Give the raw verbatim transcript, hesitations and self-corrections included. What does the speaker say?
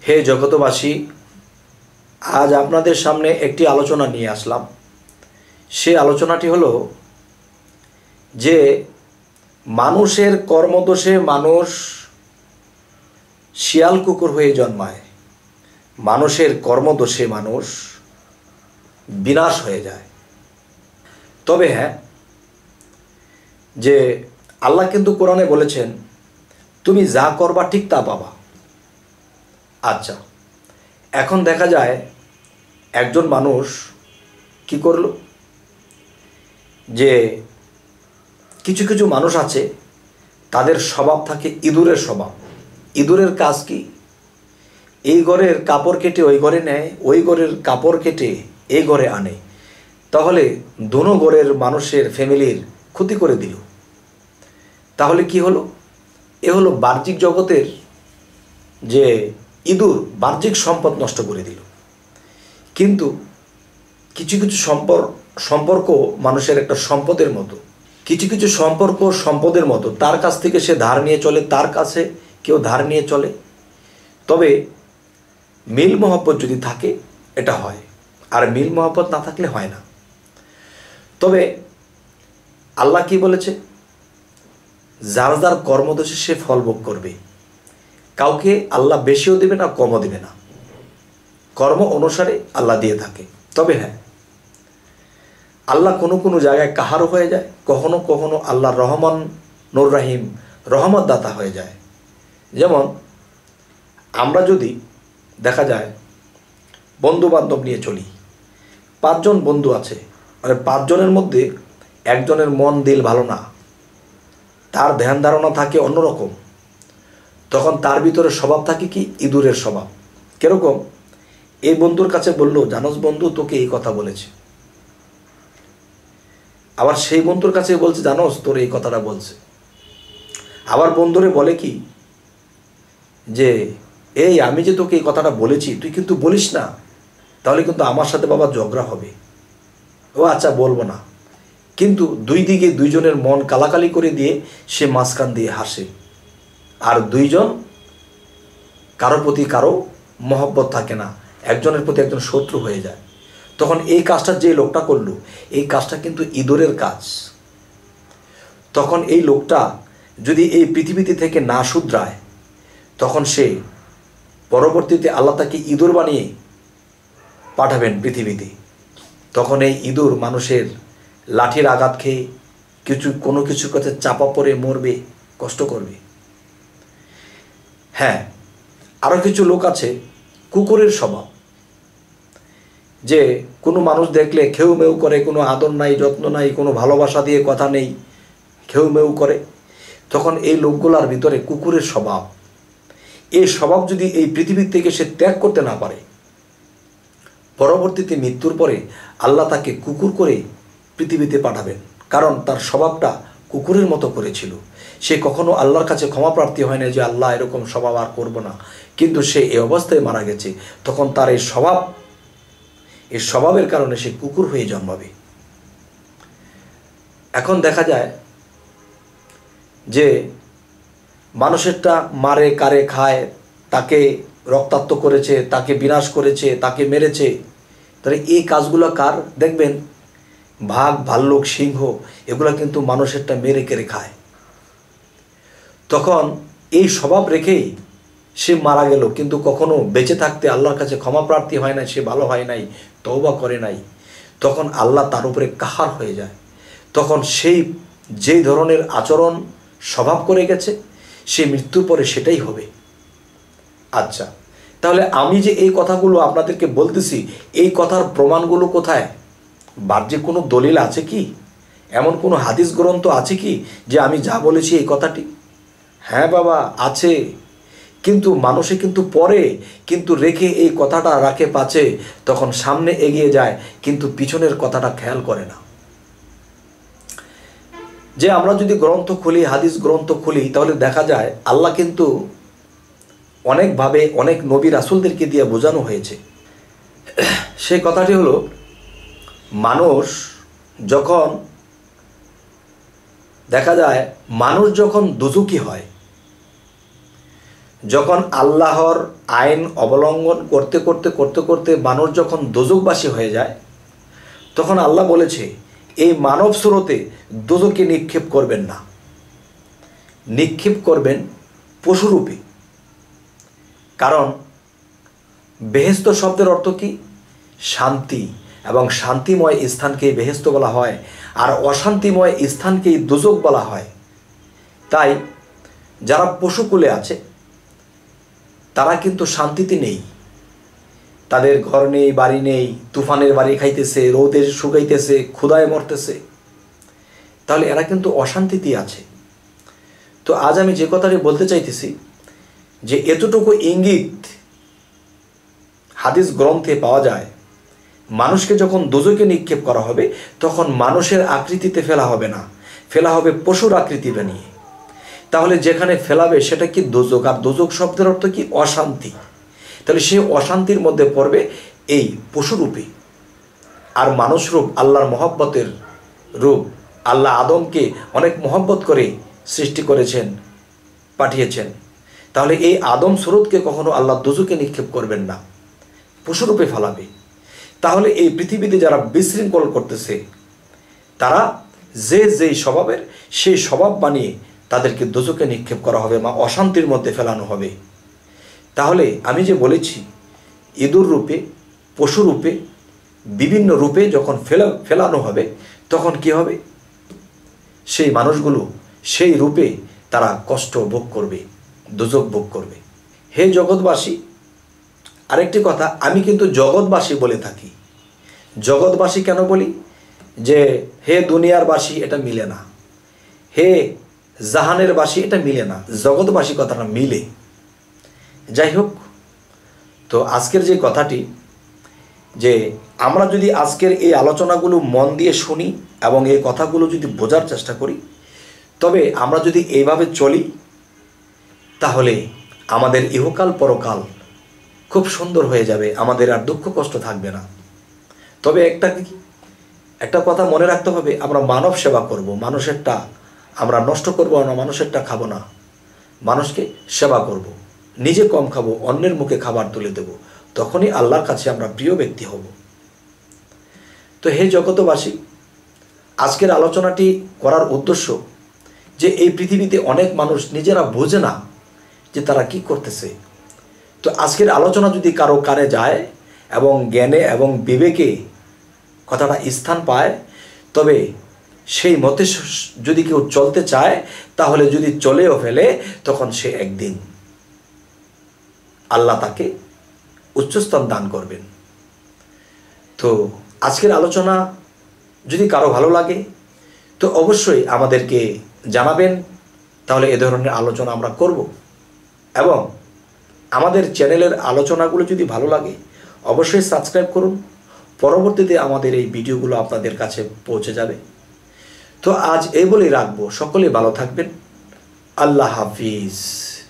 হে জগতবাসী, আজ আপনাদের সামনে একটি আলোচনা নিয়ে আসলাম। সে আলোচনাটি হলো যে মানুষের কর্মদোষে মানুষ শিয়াল কুকুর হয়ে জন্মায়, মানুষের কর্মদোষে মানুষ বিনাশ হয়ে যায়। তবে হ্যাঁ, যে আল্লাহ কিন্তু কোরআনে বলেছেন তুমি যা করবা ঠিক তা পাবা। আচ্ছা, এখন দেখা যায় একজন মানুষ কি করল, যে কিছু কিছু মানুষ আছে তাদের স্বভাব থাকে ইঁদুরের স্বভাব। ইঁদুরের কাজ কি? এই ঘরের কাপড় কেটে ওই ঘরে নেয়, ওই ঘরের কাপড় কেটে এই ঘরে আনে, তাহলে দোনো ঘরের মানুষের ফ্যামিলির ক্ষতি করে দিল। তাহলে কি হলো? এ হলো বাহ্যিক জগতের যে ইঁদুর বাহ্যিক সম্পদ নষ্ট করে দিল। কিন্তু কিছু কিছু সম্পর্ক সম্পর্ক মানুষের একটা সম্পদের মতো, কিছু কিছু সম্পর্ক সম্পদের মতো, তার কাছ থেকে সে ধার নিয়ে চলে, তার কাছে কেউ ধার নিয়ে চলে। তবে মিল মহব্বত যদি থাকে এটা হয়, আর মিল মহব্বত না থাকলে হয় না। তবে আল্লাহ কি বলেছে? যার যার কর্মদোষে সে ফল ভোগ করবে। কাউকে আল্লাহ বেশিও দেবে না, কমও দেবে না, কর্ম অনুসারে আল্লাহ দিয়ে থাকে। তবে হ্যাঁ, আল্লাহ কোনো কোনো জায়গায় কাহারও হয়ে যায়, কখনো কখনো আল্লাহ রহমান নুর রাহিম রহমত দাতা হয়ে যায়। যেমন আমরা যদি দেখা যায় বন্ধু বান্ধব নিয়ে চলি, পাঁচজন বন্ধু আছে, মানে পাঁচজনের মধ্যে একজনের মন দিল ভালো না, তার ধ্যান ধারণা থাকে অন্যরকম, তখন তার ভিতরে স্বভাব থাকে কি? ইঁদুরের স্বভাব। কিরকম? এই বন্ধুর কাছে বললো, জানোস বন্ধু তোকে এই কথা বলেছে। আবার সেই বন্ধুর কাছে বলছে, জানোস তোর এই কথাটা বলছে। আবার বন্ধুরে বলে কি যে এই আমি যে তোকে এই কথাটা বলেছি তুই কিন্তু বলিস না, তাহলে কিন্তু আমার সাথে বাবা ঝগড়া হবে। ও আচ্ছা বলবো না। কিন্তু দুই দিকে দুইজনের মন কালাকালি করে দিয়ে সে মাঝখান দিয়ে হাসে, আর দুইজন কারো প্রতি কারো মহব্বত থাকে না, একজনের প্রতি একজন শত্রু হয়ে যায়। তখন এই কাজটা যে লোকটা করলো, এই কাজটা কিন্তু ইঁদুরের কাজ। তখন এই লোকটা যদি এই পৃথিবীতে থেকে না শুধরায়, তখন সে পরবর্তীতে আল্লাহ তাকে ইঁদুর বানিয়ে পাঠাবেন পৃথিবীতে। তখন এই ইঁদুর মানুষের লাঠির আঘাত খেয়ে কিছু কোনো কিছু কথা চাপা পড়ে মরবে, কষ্ট করবে। হ্যাঁ, আরও কিছু লোক আছে কুকুরের স্বভাব, যে কোনো মানুষ দেখলে খেউ মেউ করে, কোনো আদর নাই, যত্ন নাই, কোনো ভালোবাসা দিয়ে কথা নেই, খেউ মেউ করে। তখন এই লোকগুলার ভিতরে কুকুরের স্বভাব। এই স্বভাব যদি এই পৃথিবীর থেকে সে ত্যাগ করতে না পারে, পরবর্তীতে মৃত্যুর পরে আল্লাহ তাকে কুকুর করে পৃথিবীতে পাঠাবেন, কারণ তার স্বভাবটা কুকুরের মতো করেছিল। সে কখনো আল্লাহর কাছে ক্ষমা প্রার্থী হয় না যে আল্লাহ এরকম স্বভাব আর করবো না, কিন্তু সে এই অবস্থায় মারা গেছে। তখন তার এই স্বভাব, এই স্বভাবের কারণে সে কুকুর হয়ে জন্মাবে। এখন দেখা যায় যে মানুষেরটা মারে কারে খায়, তাকে রক্তাক্ত করেছে, তাকে বিনাশ করেছে, তাকে মেরেছে। তাহলে এই কাজগুলো কার? দেখবেন বাঘ, ভাল্লুক, সিংহ এগুলো কিন্তু মানুষেরটা মেরে কেড়ে খায়। তখন এই স্বভাব রেখেই সে মারা গেল, কিন্তু কখনো বেঁচে থাকতে আল্লাহর কাছে ক্ষমা প্রার্থী হয় না, সে ভালো হয় নাই, তওবা করে নাই। তখন আল্লাহ তার উপরে কাহার হয়ে যায়। তখন সেই যেই ধরনের আচরণ স্বভাব করে গেছে, সে মৃত্যুর পরে সেটাই হবে। আচ্ছা, তাহলে আমি যে এই কথাগুলো আপনাদেরকে বলতেছি, এই কথার প্রমাণগুলো কোথায়? বাহ্যিক কোনো দলিল আছে কি? এমন কোনো হাদিস গ্রন্থ আছে কি যে আমি যা বলেছি এই কথাটি? হ্যাঁ বাবা, আছে। কিন্তু মানুষে কিন্তু পরে কিন্তু রেখে এই কথাটা রাখে পাছে, তখন সামনে এগিয়ে যায়, কিন্তু পিছনের কথাটা খেয়াল করে না। যে আমরা যদি গ্রন্থ খুলি, হাদিস গ্রন্থ খুলি, তাহলে দেখা যায় আল্লাহ কিন্তু অনেকভাবে অনেক নবী রাসূলদেরকে দিয়ে বোঝানো হয়েছে। সেই কথাটি হলো, মানুষ যখন দেখা যায় মানুষ যখন দুজুকি হয়, যখন আল্লাহর আইন অবলম্বন করতে করতে করতে করতে মানুষ যখন দোজকবাসী হয়ে যায়, তখন আল্লাহ বলেছে এই মানব স্রোতে দোজকে নিক্ষেপ করবেন না, নিক্ষেপ করবেন পশুরূপে। কারণ বেহেস্ত শব্দের অর্থ কি? শান্তি, এবং শান্তিময় স্থানকেই বেহেস্ত বলা হয়, আর অশান্তিময় স্থানকেই দোজক বলা হয়। তাই যারা পশুকুলে আছে তারা কিন্তু শান্তিতে নেই, তাদের ঘর নেই, বাড়ি নেই, তুফানের বাড়ি খাইতেছে, রোদে শুকাইতেছে, ক্ষুধায় মরতেছে, তাহলে এরা কিন্তু অশান্তিতেই আছে। তো আজ আমি যে কথাটি বলতে চাইতেছি যে এতটুকু ইঙ্গিত হাদিস গ্রন্থে পাওয়া যায়, মানুষকে যখন দোজকে নিক্ষেপ করা হবে তখন মানুষের আকৃতিতে ফেলা হবে না, ফেলা হবে পশুর আকৃতি বানিয়ে। তাহলে যেখানে ফেলাবে সেটা কি দোজক, আর দোজক শব্দের অর্থ কি? অশান্তি। তাহলে সে অশান্তির মধ্যে পড়বে এই পশুরূপে। আর মানুষ রূপ আল্লাহর মহব্বতের রূপ। আল্লাহ আদমকে অনেক মহব্বত করে সৃষ্টি করেছেন, পাঠিয়েছেন। তাহলে এই আদম স্রোতকে কখনো আল্লাহ দোজকে নিক্ষেপ করবেন না, পশুরূপে ফেলাবে। তাহলে এই পৃথিবীতে যারা বিশৃঙ্খল করতেছে, তারা যে যেই স্বভাবের সেই স্বভাব বানিয়ে তাদেরকে দোজকে নিক্ষেপ করা হবে, বা অশান্তির মধ্যে ফেলানো হবে। তাহলে আমি যে বলেছি ইঁদুর রূপে, পশু রূপে, বিভিন্ন রূপে যখন ফেলা ফেলানো হবে তখন কি হবে? সেই মানুষগুলো সেই রূপে তারা কষ্ট ভোগ করবে, দোজক ভোগ করবে। হে জগৎবাসী, আরেকটি কথা, আমি কিন্তু জগৎবাসী বলে থাকি। জগৎবাসী কেন বলি? যে হে দুনিয়ার বাসী, এটা মিলে না। হে জাহানের বাসী, এটা মিলে না। জগৎবাসী কথাটা মিলে। যাই হোক, তো আজকের যে কথাটি, যে আমরা যদি আজকের এই আলোচনাগুলো মন দিয়ে শুনি এবং এই কথাগুলো যদি বোঝার চেষ্টা করি, তবে আমরা যদি এইভাবে চলি তাহলে আমাদের ইহকাল পরকাল খুব সুন্দর হয়ে যাবে, আমাদের আর দুঃখ কষ্ট থাকবে না। তবে একটা একটা কথা মনে রাখতে হবে, আমরা মানব সেবা করব, মানুষেরটা আমরা নষ্ট করব না, মানুষেরটা খাবো না, মানুষকে সেবা করব, নিজে কম খাবো, অন্যের মুখে খাবার তুলে দেব, তখনই আল্লাহর কাছে আমরা প্রিয় ব্যক্তি হব। তো হে জগতবাসী, আজকের আলোচনাটি করার উদ্দেশ্য যে এই পৃথিবীতে অনেক মানুষ নিজেরা বোঝে না যে তারা কি করতেছে। তো আজকের আলোচনা যদি কারো কানে যায় এবং জ্ঞানে এবং বিবেকে কথাটা স্থান পায়, তবে সেই মতে যদি কেউ চলতে চায়, তাহলে যদি চলেও ফেলে, তখন সে একদিন আল্লাহ তাকে উচ্চস্থান দান করবেন। তো আজকের আলোচনা যদি কারো ভালো লাগে তো অবশ্যই আমাদেরকে জানাবেন, তাহলে এ ধরনের আলোচনা আমরা করব। এবং আমাদের চ্যানেলের আলোচনাগুলো যদি ভালো লাগে অবশ্যই সাবস্ক্রাইব করুন, পরবর্তীতে আমাদের এই ভিডিওগুলো আপনাদের কাছে পৌঁছে যাবে। তো আজ এই বলেই রাখবো, সকলে ভালো থাকবেন। আল্লাহ হাফিজ।